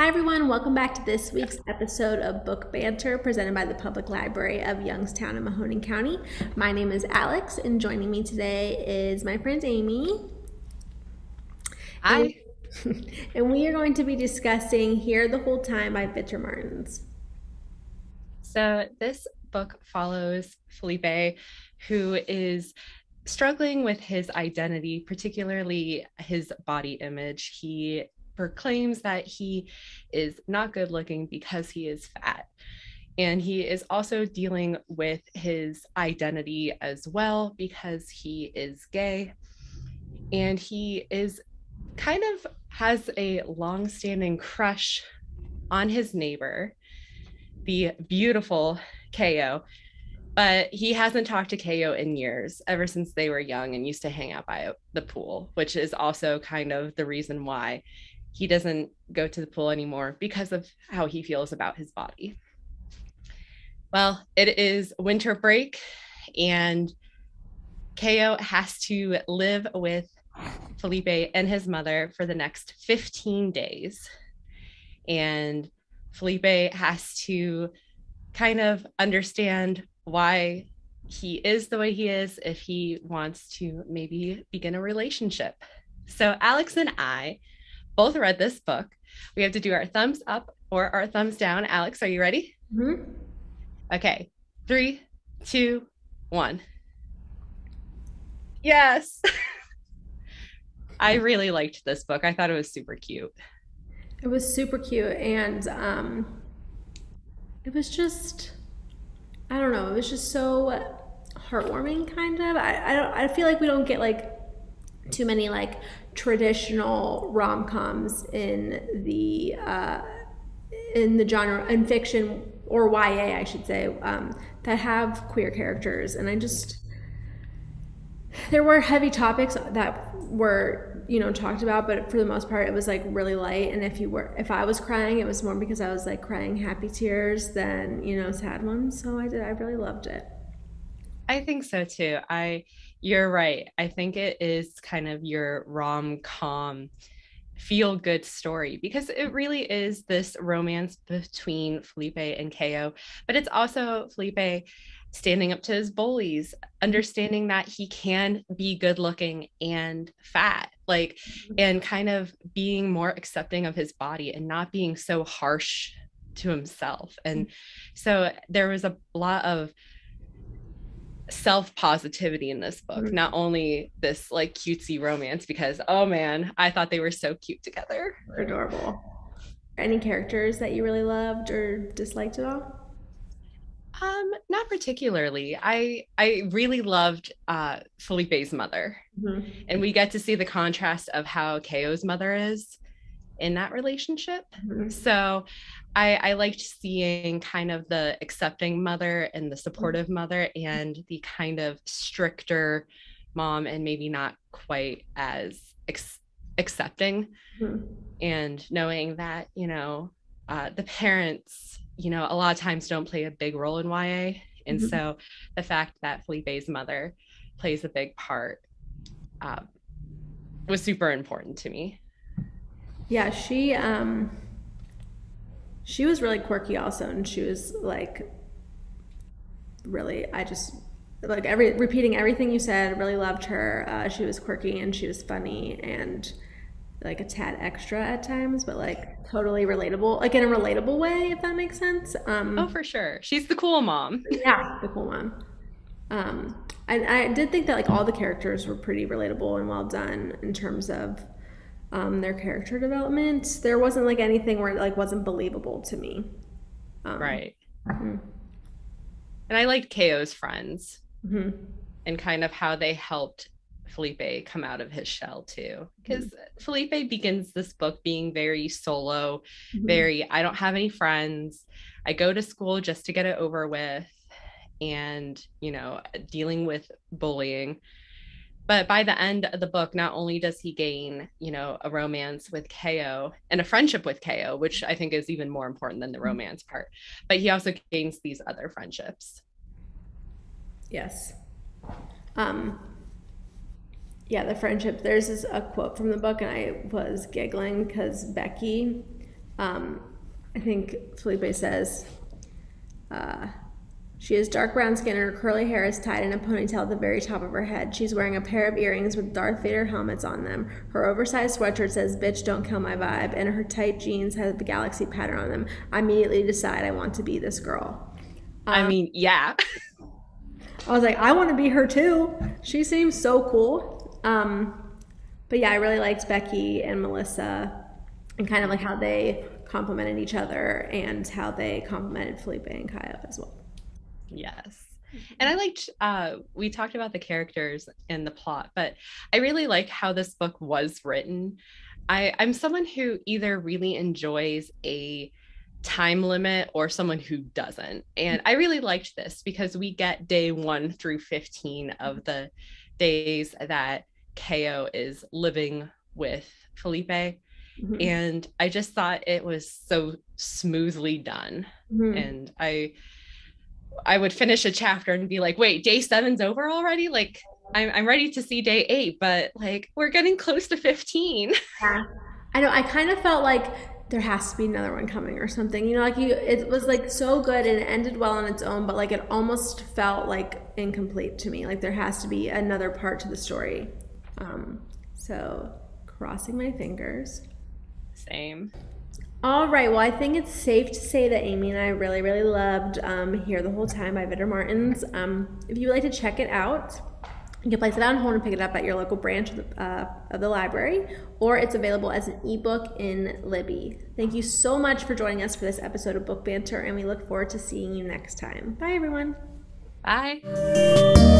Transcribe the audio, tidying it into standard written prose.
Hi, everyone. Welcome back to this week's episode of Book Banter presented by the Public Library of Youngstown and Mahoning County. My name is Alex, and joining me today is my friend Amy. And, Hi. and we are going to be discussing Here the Whole Time by Vitor Martins. So this book follows Felipe, who is struggling with his identity, particularly his body image. He proclaims that he is not good looking because he is fat. And he is also dealing with his identity as well because he is gay. And he is kind of has a long-standing crush on his neighbor, the beautiful KO, but he hasn't talked to KO in years, ever since they were young and used to hang out by the pool, which is also kind of the reason why he doesn't go to the pool anymore, because of how he feels about his body. Well, it is winter break, and KO has to live with Felipe and his mother for the next 15 days. And Felipe has to kind of understand why he is the way he is if he wants to maybe begin a relationship. So Alex and I both read this book. We have to do our thumbs up or our thumbs down. Alex, are you ready? Mm-hmm. Okay. 3, 2, 1. Yes. I really liked this book. I thought it was super cute. It was super cute, and it was just, I don't know, it was just so heartwarming, kind of. I feel like we don't get like too many like traditional rom-coms in the genre, in fiction, or YA I should say, that have queer characters. And there were heavy topics that were talked about, but for the most part it was like really light. And if I was crying, it was more because I was like crying happy tears than sad ones. So I really loved it. I think so too. You're right. I think it is kind of your rom-com feel good story, because it really is this romance between Felipe and KO, but it's also Felipe standing up to his bullies, understanding that he can be good looking and fat, like, and kind of being more accepting of his body and not being so harsh to himself. And so there was a lot of self positivity in this book, not only this like cutesy romance, because oh man, I thought they were so cute together. They're adorable. Any characters that you really loved or disliked at all? Not particularly. I really loved Felipe's mother, Mm-hmm. and we get to see the contrast of how KO's mother is in that relationship. Mm-hmm. So I liked seeing kind of the accepting mother and the supportive mother, and the kind of stricter mom and maybe not quite as accepting. Mm-hmm. And knowing that, the parents, a lot of times don't play a big role in YA. And Mm-hmm. so the fact that Felipe's mother plays a big part uh, was super important to me. Yeah, she was really quirky also, and she was like really, I just like repeating everything you said. I really loved her. She was quirky and she was funny and like a tad extra at times, but like totally relatable, like in a relatable way, if that makes sense. Oh, for sure. She's the cool mom. Yeah, the cool one. I did think that like all the characters were pretty relatable and well done in terms of their character development. There wasn't like anything where it like wasn't believable to me. Right. Mm-hmm. And I liked KO's friends Mm-hmm. and kind of how they helped Felipe come out of his shell too. Because Felipe begins this book being very solo, Mm-hmm. very, I don't have any friends. I go to school just to get it over with, and, dealing with bullying. But by the end of the book, not only does he gain, a romance with KO and a friendship with KO, which I think is even more important than the romance part, but he also gains these other friendships. Yes. Um, yeah, the friendship. There's a quote from the book, and I was giggling because Becky I think Felipe says, she has dark brown skin and her curly hair is tied in a ponytail at the very top of her head. She's wearing a pair of earrings with Darth Vader helmets on them. Her oversized sweatshirt says, "Bitch, don't kill my vibe," and her tight jeans have the galaxy pattern on them. I immediately decide I want to be this girl. I mean, yeah. I was like, I want to be her too. She seems so cool. But yeah, I really liked Becky and Melissa and kind of like how they complimented each other and how they complimented Felipe and Kaya as well. Yes. And I liked, we talked about the characters and the plot, but I really like how this book was written. I'm someone who either really enjoys a time limit or someone who doesn't. And I really liked this because we get day 1 through 15 of the days that Ko is living with Felipe. Mm-hmm. And I just thought it was so smoothly done. Mm-hmm. And I would finish a chapter and be like, wait, day 7's over already? Like, I'm ready to see day 8, but like, we're getting close to 15. Yeah. I know. I kind of felt like there has to be another one coming or something. You know, like it was like so good and it ended well on its own, but like it almost felt like incomplete to me. Like there has to be another part to the story. So crossing my fingers. Same. All right, well, I think it's safe to say that Amy and I really, really loved Here the Whole Time by Vitor Martins. If you would like to check it out, you can place it on hold and pick it up at your local branch of the library, or it's available as an ebook in Libby. Thank you so much for joining us for this episode of Book Banter, and we look forward to seeing you next time. Bye, everyone. Bye.